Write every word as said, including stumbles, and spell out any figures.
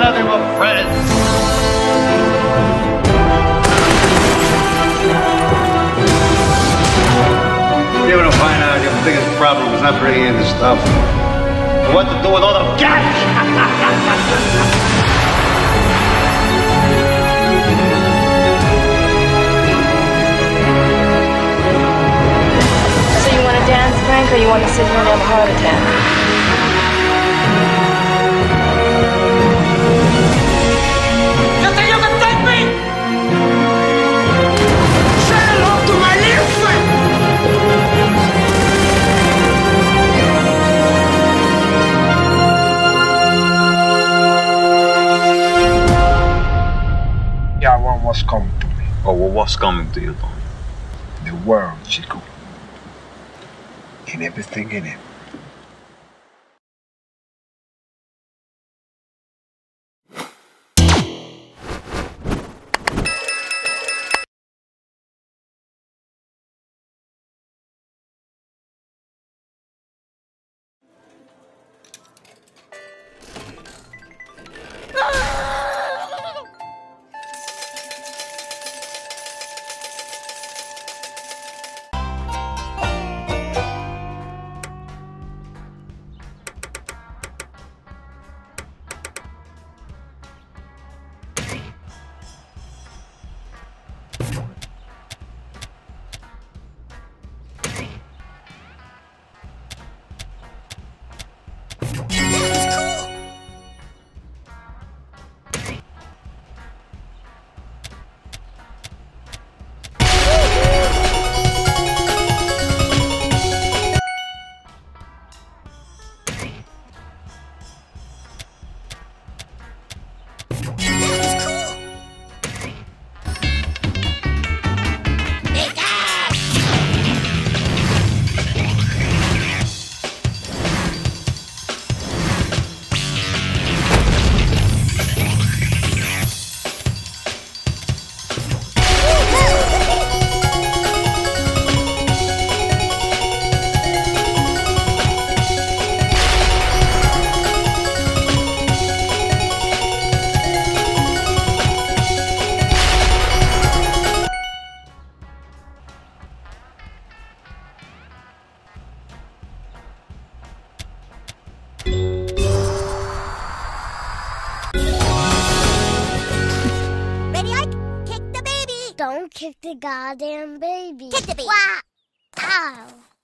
nothing but friends. You're gonna find out your biggest problem is not bringing in the stuff, but what to do with all the cash. So you want to dance, Frank, or you want to sit here and have a heart attack? You think you can take me? Say hello to my little friend. Yeah, what was coming to me? Oh, well, what's coming to you, Tom? The world, Chico. And everything in it. Don't kick the goddamn baby. Kick the baby. Wow. Ow.